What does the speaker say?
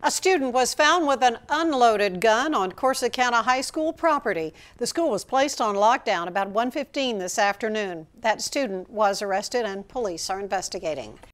A student was found with an unloaded gun on Corsicana High School property. The school was placed on lockdown about 1:15 this afternoon. That student was arrested and police are investigating.